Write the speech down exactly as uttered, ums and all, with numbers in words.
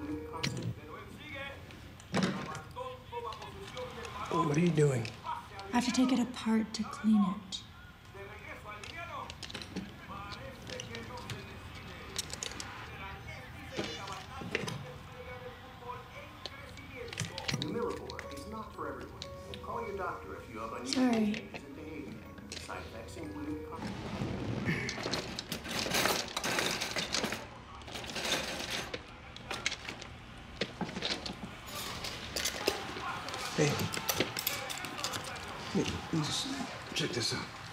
What are you doing? I have to take it apart to clean it. Sorry. Hey. Hey, just check this out.